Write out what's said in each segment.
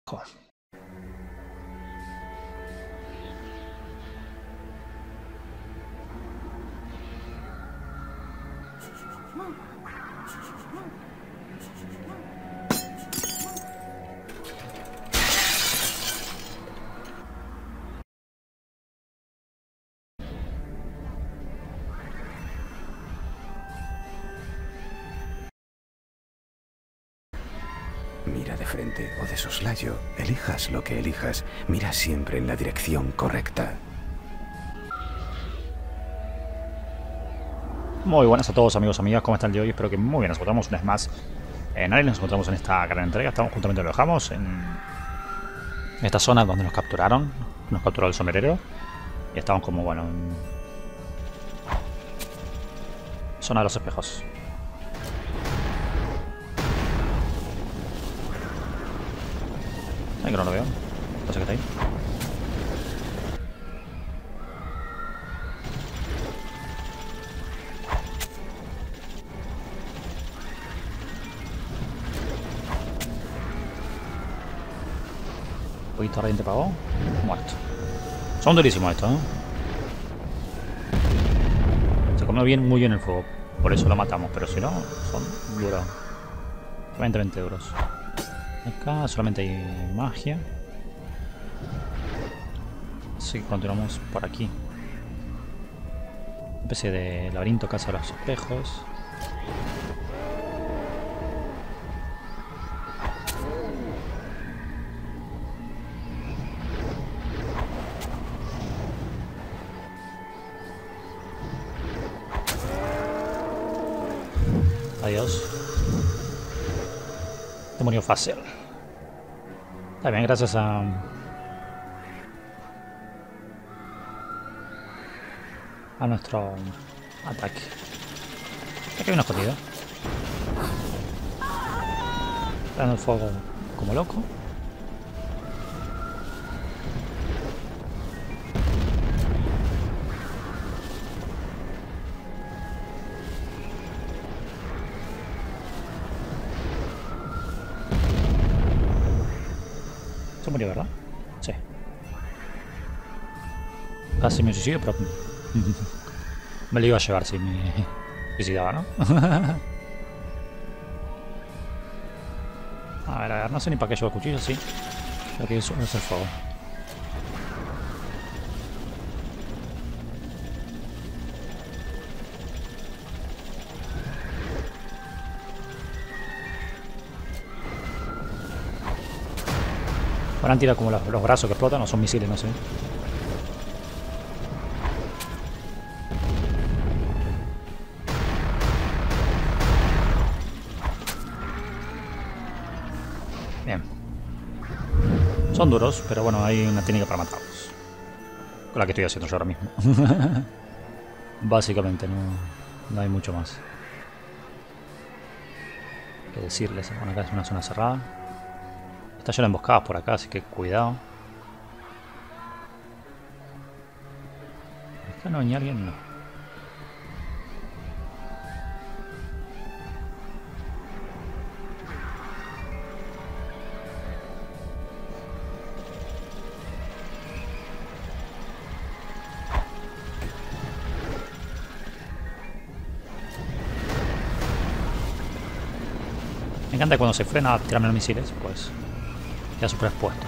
Jo. Mira de frente o de soslayo, elijas lo que elijas, mira siempre en la dirección correcta. Muy buenas a todos amigos, amigas, ¿cómo están el día de hoy? Espero que muy bien, nos encontramos una vez más en Ares, nos encontramos en esta gran entrega, estamos justamente lo dejamos en esta zona donde nos capturaron, nos capturó el sombrerero y estamos como, bueno, en zona de los espejos. Ay, que no lo veo, no sé qué está ahí. Un poquito radiante pagó, muerto. Son durísimos estos, ¿eh? Se comió bien, muy bien el fuego, por eso lo matamos, pero si no, son duros. 20 duros. Acá solamente hay magia. Así que continuamos por aquí. Una especie de laberinto casa de los espejos. Adiós. Demonio fácil. Está bien, gracias a nuestro ataque. Aquí hay una escondida. Está dando el fuego como loco. Se murió, ¿verdad? Sí. Casi me suicidio, pero me lo iba a llevar si me suicidaba, ¿no? A ver, no sé ni para qué llevo el cuchillo, sí. Creo que eso es el fuego. Ahora han tirado como los brazos que explotan, o son misiles, no sé. Bien. Son duros, pero bueno, hay una técnica para matarlos. Con la que estoy haciendo yo ahora mismo. Básicamente, no hay mucho más que decirles. Bueno, acá es una zona cerrada. Está lleno de emboscadas por acá, así que cuidado. Acá no venía alguien, no. Me encanta cuando se frena a tirarme los misiles, pues queda súper expuesto.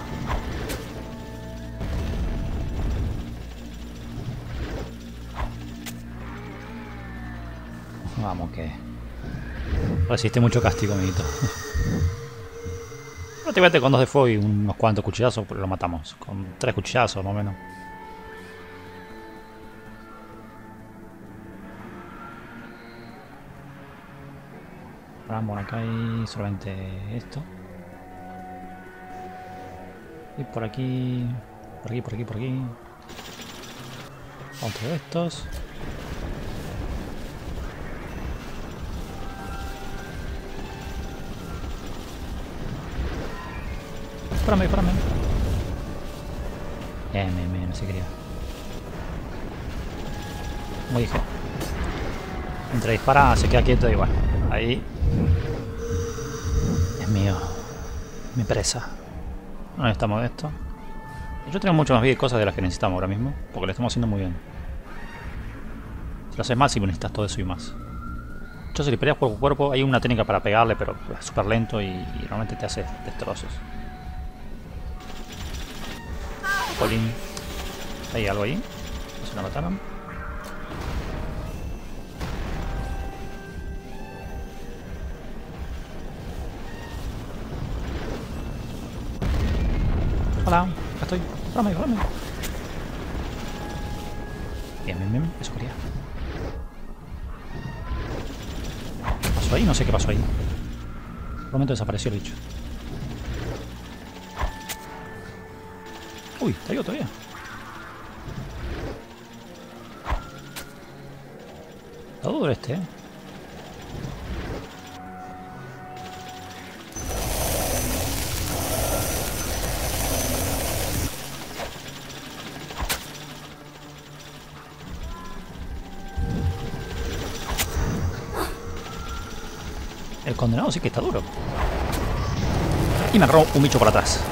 Vamos, que resiste mucho castigo, amiguito. Prácticamente con 2 de fuego y unos cuantos cuchillazos lo matamos. Con 3 cuchillazos, más o menos. Bueno, acá hay solamente esto. Y por aquí... Por aquí. Otro de estos. Espérame. No se quería. Como dije. Entre dispara, se queda quieto y bueno. Ahí. Es mío. Mi presa. No necesitamos esto. Yo tengo mucho más vida y cosas de las que necesitamos ahora mismo, porque lo estamos haciendo muy bien. Si lo haces mal, sí que necesitas todo eso y más. Yo, si le peleas cuerpo a cuerpo, hay una técnica para pegarle, pero es súper lento y normalmente te hace destrozos. Jolín. Hay algo ahí. No se la mataron. Hola, acá estoy. Espérame. Bien. Eso quería. ¿Qué pasó ahí? No sé qué pasó ahí. Por un momento desapareció el bicho. Uy, está vivo todavía. Está duro este, El condenado sí que está duro. Y me agarró un bicho por atrás.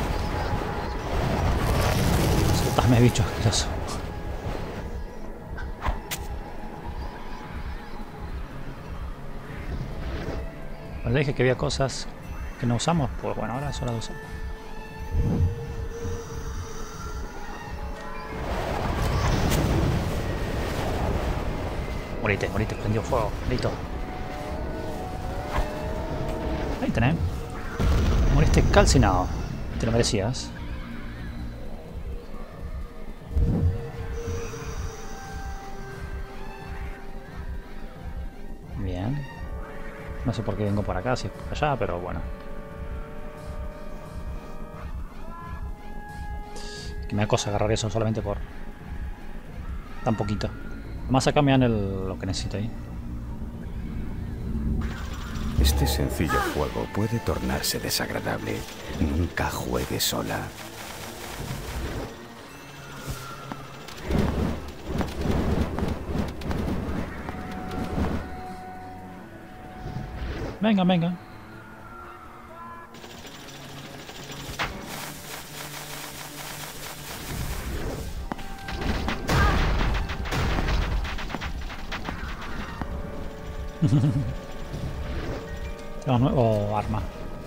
Soltadme, bicho asqueroso. Cuando dije que había cosas que no usamos, pues bueno, ahora es hora de usar. Morite, prendió fuego, listo. Ahí tenés. Moriste calcinado. Te lo merecías. Bien. No sé por qué vengo por acá, si es por allá, pero bueno. Que me da cosa agarrar eso solamente por tan poquito. Además acá me dan lo que necesito ahí. Este sencillo juego puede tornarse desagradable. Nunca juegue sola. Venga. Tengo un nuevo arma.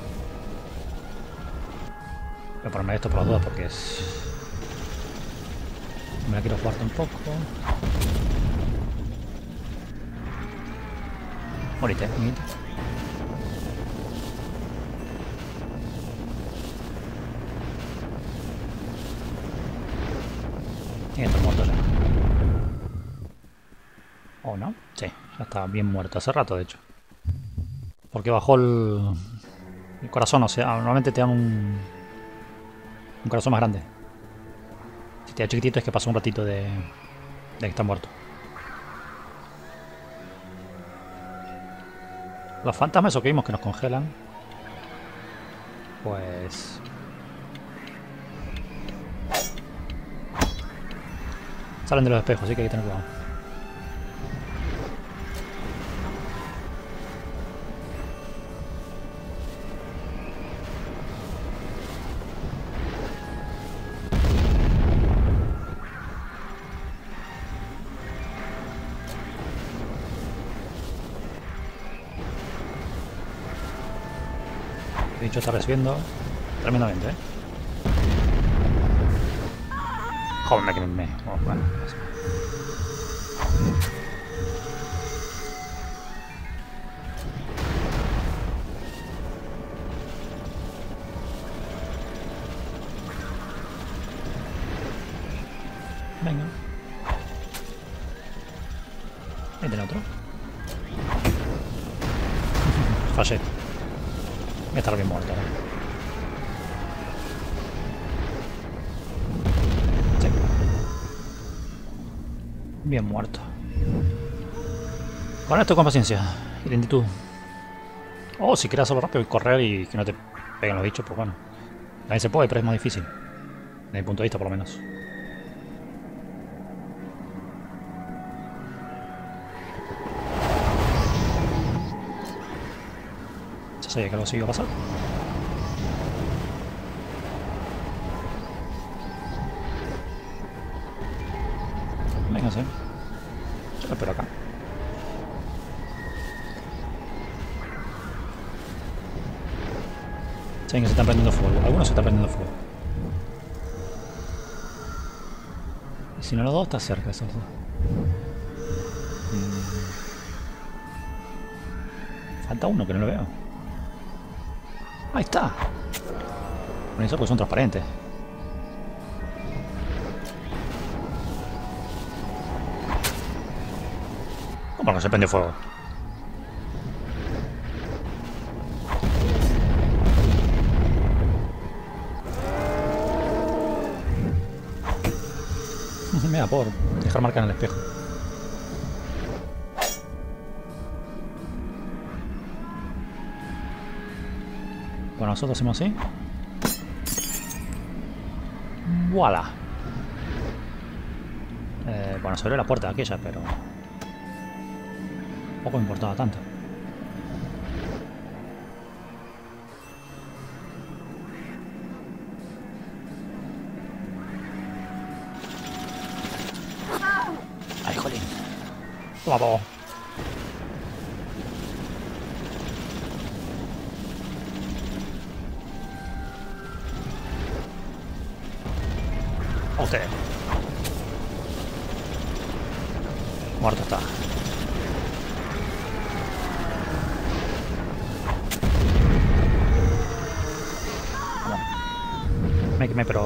Voy a ponerme esto por las dudas porque es... Me la quiero jugar un poco. Morite, amiguito. Tiene que estar muerto ya. ¿O no? Sí, ya está bien muerto hace rato, de hecho. Porque bajó el corazón, o sea, normalmente te dan un corazón más grande. Si te da chiquitito es que pasó un ratito de que está muerto. Los fantasmas esos que vimos que nos congelan, pues... salen de los espejos, así que hay que tener cuidado. El bicho está recibiendo tremendamente, ¿eh? Joder, que me... Oh, bueno. Venga. Ahí tiene otro. Fallé. Voy a estar bien muerto, ¿no? Sí. Bien muerto. Con esto con paciencia y lentitud. O si quieres hacerlo rápido y correr y que no te peguen los bichos, pues bueno. También se puede, pero es más difícil. Desde mi punto de vista, por lo menos. Ya sabía que algo así iba a pasar. no sé. Yo lo espero acá. Saben que se están prendiendo fuego. Algunos se están prendiendo fuego. Y si no los dos, está cerca esos dos. Falta uno que no lo veo. Ahí está. Bueno, eso porque son transparentes. ¿Cómo no se prende fuego? Mira, por dejar marca en el espejo. Bueno, nosotros hacemos así. ¡Voilà! Bueno, se abrió la puerta de aquella, pero... Poco me importaba tanto. ¡Ay, jolín! Toma, pavo. Usted. Muerto está. Me quemé, pero...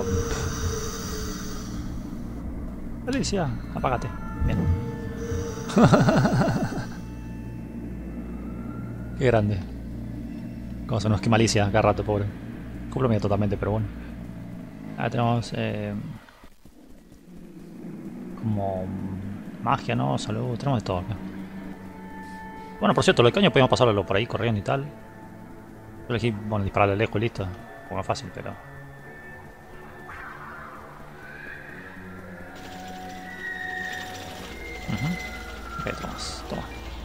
Alicia, apágate. Bien. Qué grande. Como se nos quema Alicia cada rato, pobre. Cumplo mía totalmente, pero bueno. Ahora tenemos... como... magia, ¿no? Salud, tenemos de todo acá. Bueno, por cierto, lo de caño podemos pasarlo por ahí corriendo y tal. Yo elegí, bueno, dispararle lejos y listo. Un poco más fácil, pero... Ok, toma.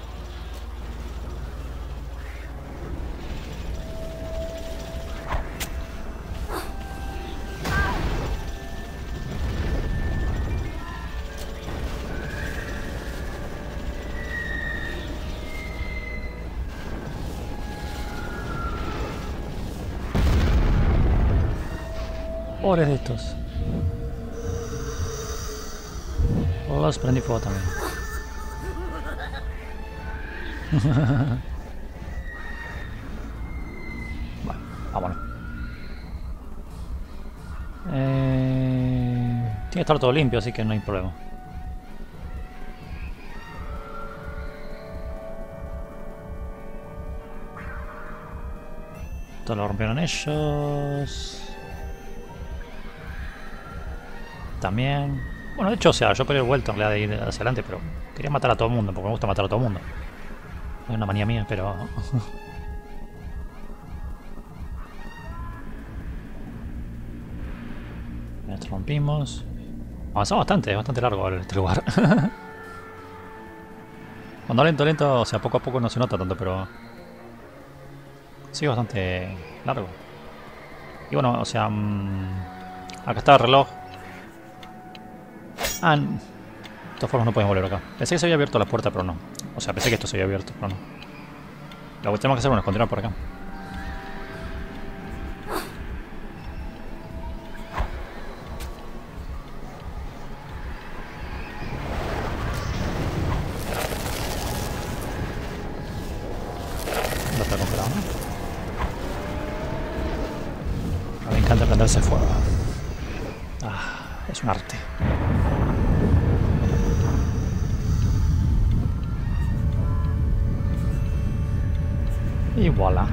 Pobres de estos. Los prendí fuego también. Bueno, vámonos. Tiene que estar todo limpio, así que no hay problema. Esto lo rompieron ellos. También. Bueno, de hecho, o sea, yo pedí vuelta en realidad de ir hacia adelante, pero quería matar a todo el mundo, porque me gusta matar a todo el mundo. Es una manía mía, pero... Esto rompimos. Avanzamos bastante, es bastante largo este lugar. Cuando lento, o sea, poco a poco no se nota tanto, pero... Sí, bastante largo. Y bueno, o sea... acá está el reloj. Ah, de todas formas no podemos volver acá. Pensé que se había abierto la puerta, pero no. O sea, pensé que esto se había abierto, pero no. Lo que tenemos que hacer es continuar por acá. No está congelado, ¿no? Me encanta prenderse fuego. Ah, es un arte. Y voilà.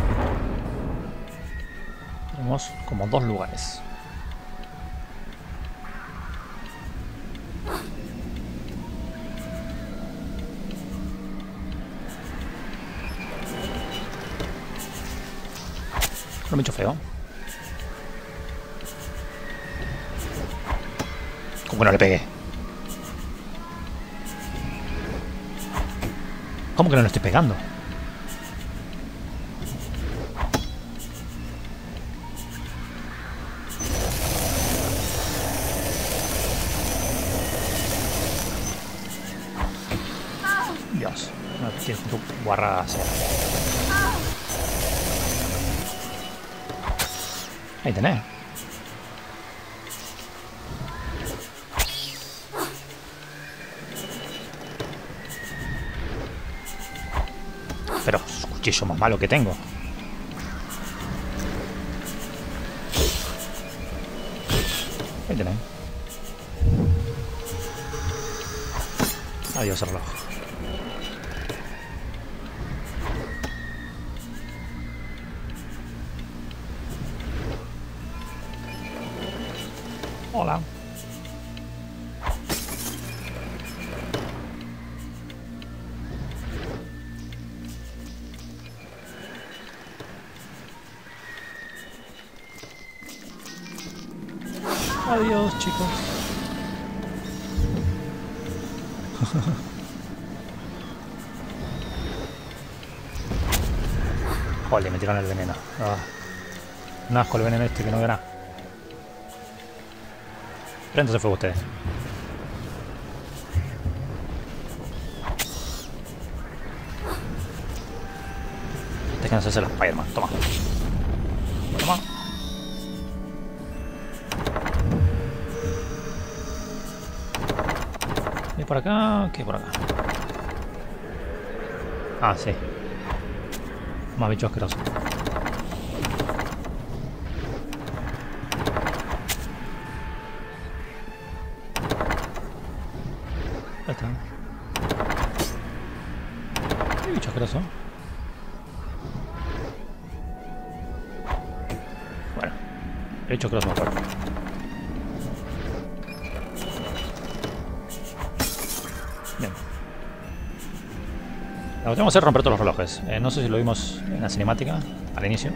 Tenemos como dos lugares. Un bicho feo. ¿Cómo que no le pegué? ¿Cómo que no le estoy pegando? Tienes tu guarra hacia. Ahí tenés. Pero es el cuchillo más malo que tengo. Ahí tenés. Adiós, reloj. Hola. Adiós, chicos. Joder, me tiraron el veneno. Ah. Un asco el veneno este que no verá. Pero entonces fue usted. Dejen hacerse las Spider-Man. Toma. Toma. ¿Y por acá? ¿Qué por acá? Ah, sí. Más bichos asquerosos. Ahí está. ¿Qué bicho asqueroso? Bueno, el bicho asqueroso más fuerte. Bien. Lo que tenemos que hacer es romper todos los relojes. No sé si lo vimos en la cinemática al inicio.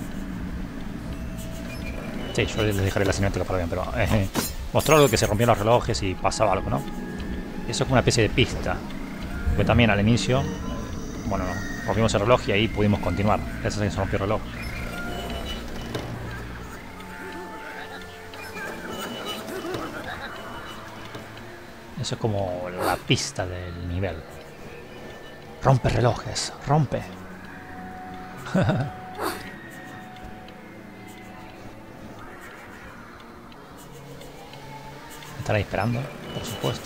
Sí, yo les dejaré la cinemática para bien, pero mostró algo que se rompían los relojes y pasaba algo, ¿no? Eso es como una especie de pista. Porque también al inicio, bueno, rompimos el reloj y ahí pudimos continuar. Gracias a que se rompió el reloj. Eso es como la pista del nivel. Rompe relojes, rompe. Estará esperando, por supuesto.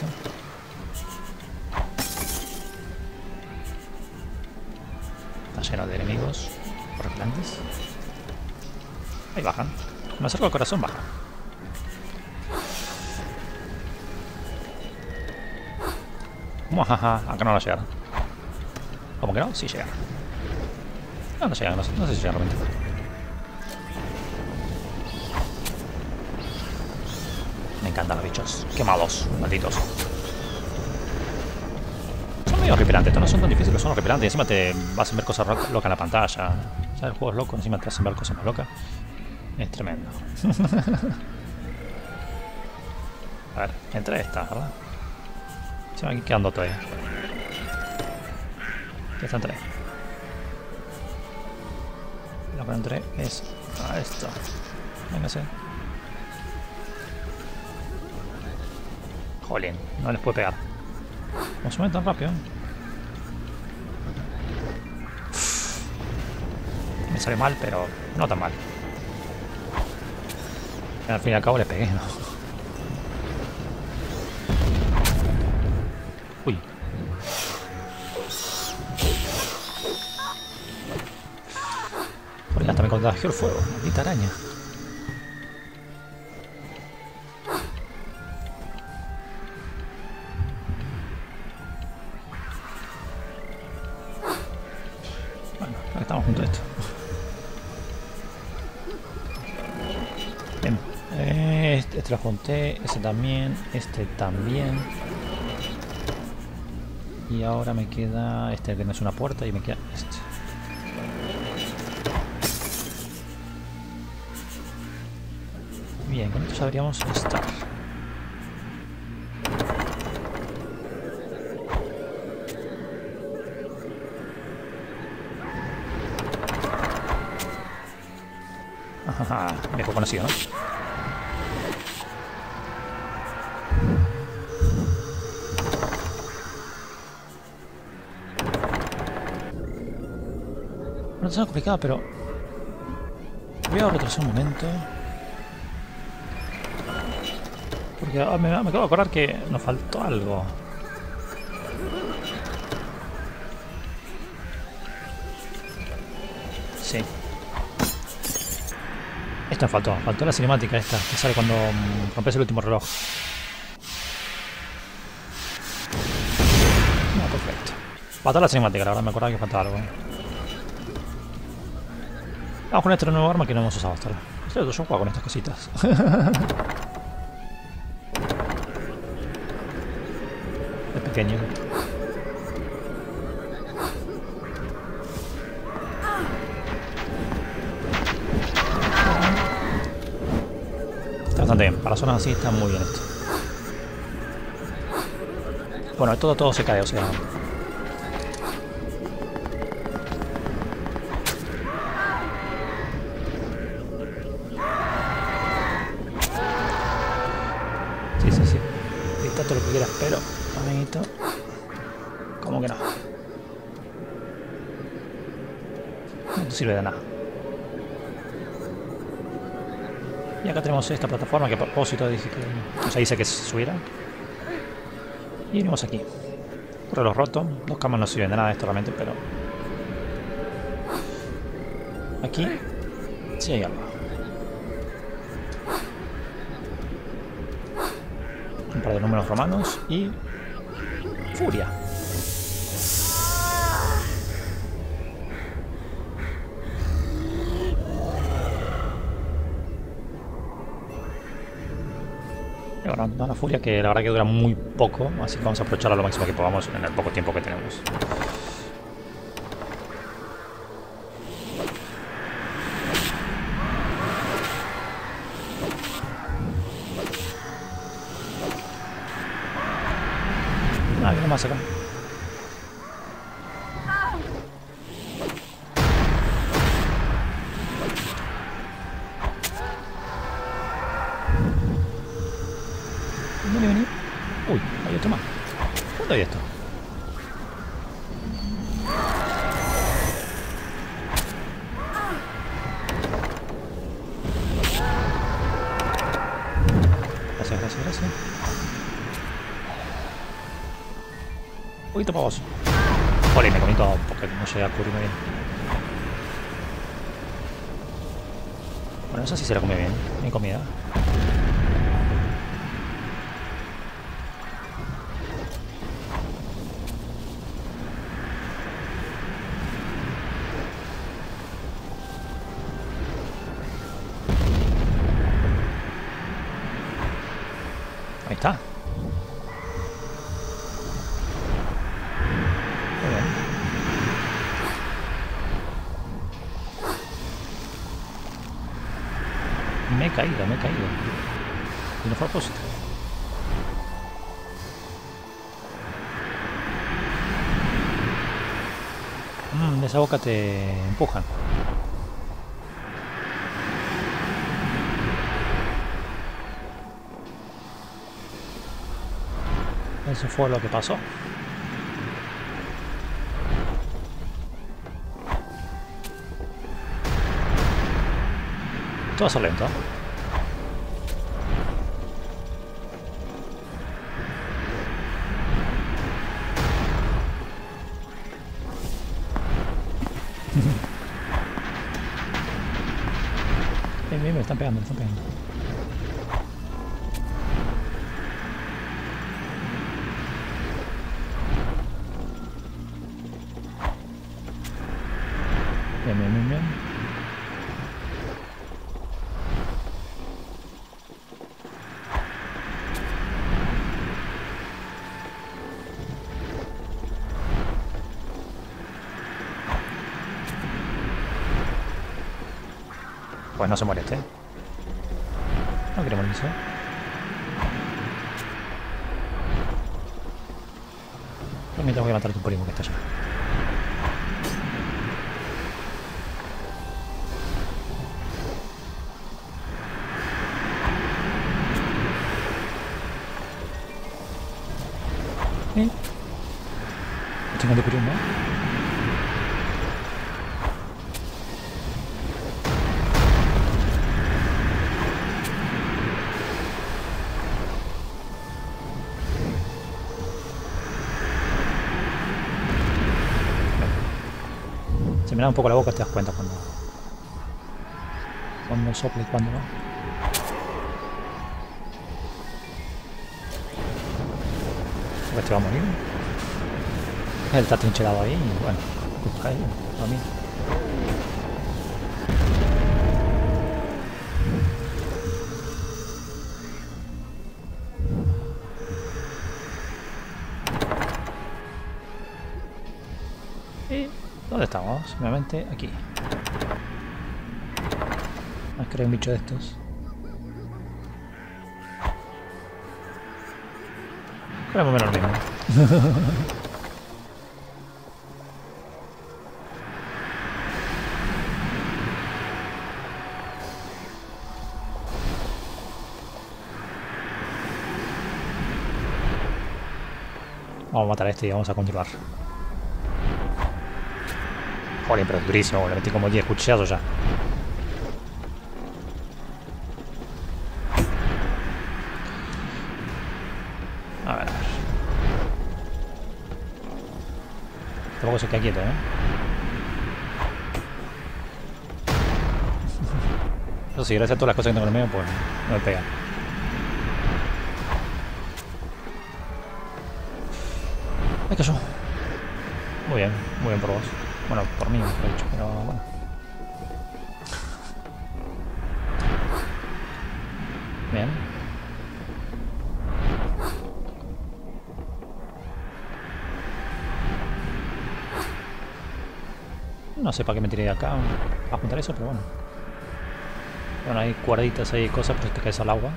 Está lleno de enemigos horripilantes. Ahí bajan. Me acerco al corazón, baja. Muajaja, acá no va a llegar. ¿Cómo que no? Sí llega. No, no llega, no sé si llega realmente. Me encantan los bichos. Qué malos, malditos. Son medio horripilantes, estos no son tan difíciles, son horripilantes. Y encima te vas a ver cosas locas en la pantalla. ¿Sabes? El juego es loco, encima te hacen ver cosas más locas. Es tremendo. A ver, entre estas, ¿verdad? Se van quedando todavía. Ya están tres. Lo que entré es a esto. Véngase. Jolín, no les puedo pegar. ¿Cómo se mueven tan rápido? Me salió mal, pero no tan mal. Al fin y al cabo les pegué, ¿no? Uy. Hasta me contagió el fuego, maldita araña. Bueno, ahora estamos juntos a esto. Bien. Este lo junté, ese también, este también. Y ahora me queda este que no es una puerta y me queda este. Bien, con esto sabríamos estar. Ajá, viejo conocido, ¿no? Una zona complicada, pero... Voy a retroceder un momento. Porque me acabo de acordar que nos faltó algo. Sí. Esto me faltó. Faltó la cinemática esta, que sale cuando rompes el último reloj. No, perfecto. Faltó la cinemática, la verdad me acordaba que faltaba algo. Vamos con esta nueva arma que no hemos usado hasta ahora. Yo juego con estas cositas. Es pequeño. Está bastante bien. Para zonas así está muy bien esto. Bueno, todo se cae, o sea... Sí. Grita todo lo que quieras, pero... Amiguito... ¿Cómo que no? No te sirve de nada. Y acá tenemos esta plataforma que a propósito dice que... O sea, dice que se subiera. Y venimos aquí. Reloj roto. Los camas no sirven de nada esto realmente, pero... Aquí... Sí hay algo. Un par de números romanos y... Furia. Y bueno, una furia que la verdad que dura muy poco, así que vamos a aprovecharla lo máximo que podamos en el poco tiempo que tenemos. Ah, viene más acá. Vení. Uy, hay otro más. ¿Dónde hay esto? Gracias. Un poquito para vos. Joder, me comí todo porque no llegué a cubrirme bien. Bueno, esa sí se la comió bien. Mi comida. Ahí está. Muy bien. Me he caído. Y no fue a propósito. De esa boca te empujan. Eso fue lo que pasó. Todo va a ser lento. Bien, me están pegando, Bien. Pues no se muere este. No quiere morirse. Pero mientras voy a matar a tu primo que está allá. Tengo de primo. mira un poco la boca te das cuenta cuando sopla y cuando no. Este va a morir. Él está trincherado ahí y bueno, cae a mí. ¿Y dónde estamos? Nuevamente aquí. Más que un bicho de estos. Creo que menos lo mismo. Vamos a matar a este y vamos a continuar. Joder, pero es durísimo, le metí como 10 cuchillazos ya. A ver. Tampoco se queda quieto, ¿eh? Eso sí, gracias a todas las cosas que tengo en el medio, pues no me pegan. ¡Ay, cayó! Muy bien por vos. Bueno, por mí, de hecho, pero bueno. Bien. No sé para qué me tiré acá a apuntar eso, pero bueno. Bueno, hay cuerditas, hay cosas, pero te caes al agua.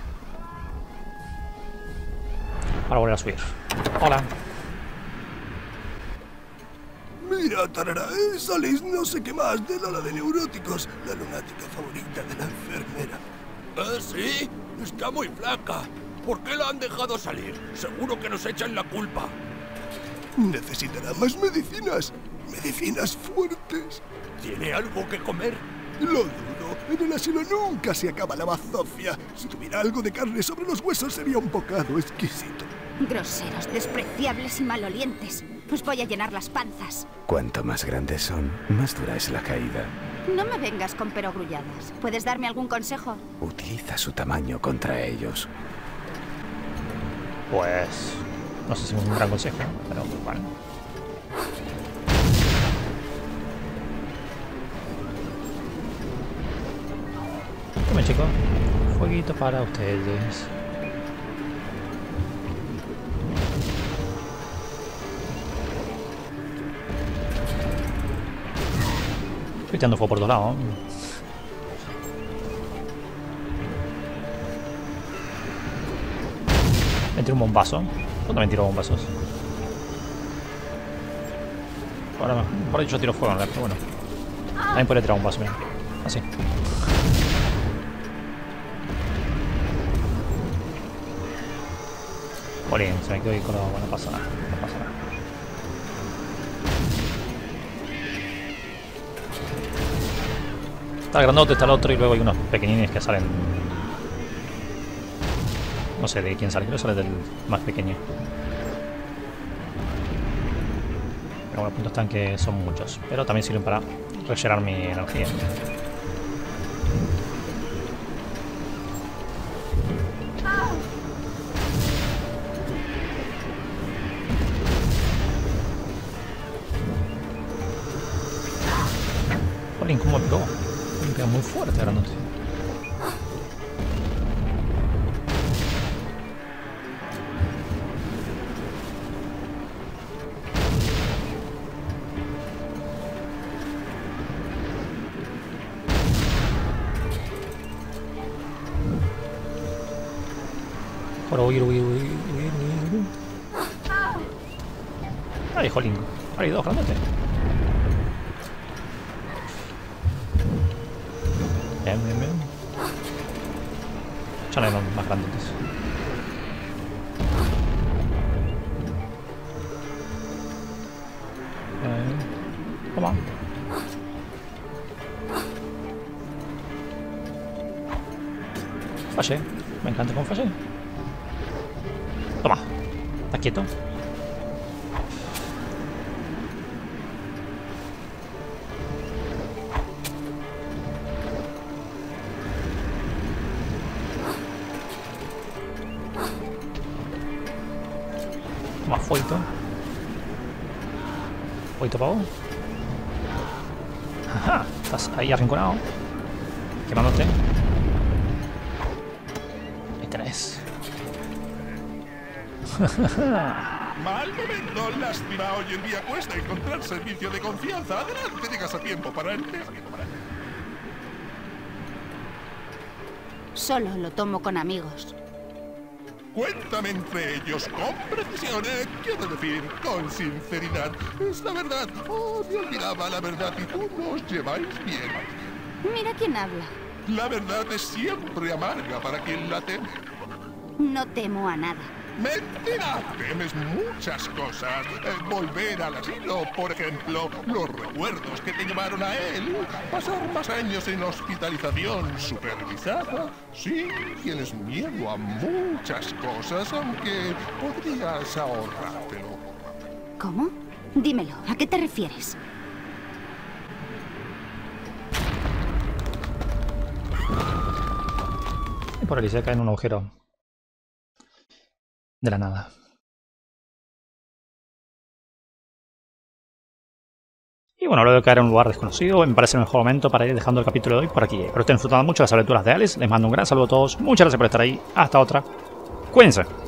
Para volver a subir. Hola. Mira, tarara, Alice no sé qué más de la de neuróticos, la lunática favorita de la enfermera. ¿Ah, sí? Está muy flaca. ¿Por qué la han dejado salir? Seguro que nos echan la culpa. Necesitará más medicinas. Medicinas fuertes. ¿Tiene algo que comer? Lo dudo. En el asilo nunca se acaba la bazofia. Si tuviera algo de carne sobre los huesos sería un bocado exquisito. Groseros, despreciables y malolientes. Os voy a llenar las panzas. Cuanto más grandes son, más dura es la caída. No me vengas con perogrulladas. ¿Puedes darme algún consejo? Utiliza su tamaño contra ellos. Pues... no sé si es un gran consejo, pero bueno. Tomen, chicos. Fueguito para ustedes. Estoy tirando fuego por todos lados. Me tiro un bombazo. Yo también tiro bombazos. Ahora, por hecho tiro fuego en realidad, pero bueno. También podría tirar un vaso, mira. Así. Jolín, se me quedó ahí colado. Bueno, no pasa nada. No pasa nada. Está el grandote, está el otro y luego hay unos pequeñines que salen... No sé de quién sale, creo que sale del más pequeño. Pero bueno, los puntos tanque son muchos, pero también sirven para rellenar mi energía. Jolín, ¿cómo me pegó? Me pega muy fuerte, grandote. Ahora huir. Ay, jolín. Ahora hay dos grandotes. Bien. Ya no hay más grandotes. Toma. Fallé. Me encanta cómo fallé. Toma. ¿Estás quieto? Más fuego. Fuego, pavo. Ajá, estás ahí arrinconado. Quemándote. Ahí tenés. Mal momento, lástima. Hoy en día cuesta encontrar servicio de confianza. Adelante, llegas a tiempo para el test. Solo lo tomo con amigos. Cuéntame entre ellos con precisión, quiero decir, con sinceridad. Es la verdad. Oh, me olvidaba la verdad y tú nos lleváis bien. Mira quién habla. La verdad es siempre amarga para quien la teme. No temo a nada. ¡Mentira! Temes muchas cosas. Volver al asilo, por ejemplo. Los recuerdos que te llevaron a él. Pasar más años en hospitalización supervisada. Sí, tienes miedo a muchas cosas, aunque podrías ahorrártelo. ¿Cómo? Dímelo, ¿a qué te refieres? Y por ahí se cae en un agujero. De la nada. Y bueno, luego de caer en un lugar desconocido, me parece el mejor momento para ir dejando el capítulo de hoy por aquí. Espero estén disfrutando mucho de las aventuras de Alice. Les mando un gran saludo a todos. Muchas gracias por estar ahí. Hasta otra. Cuídense.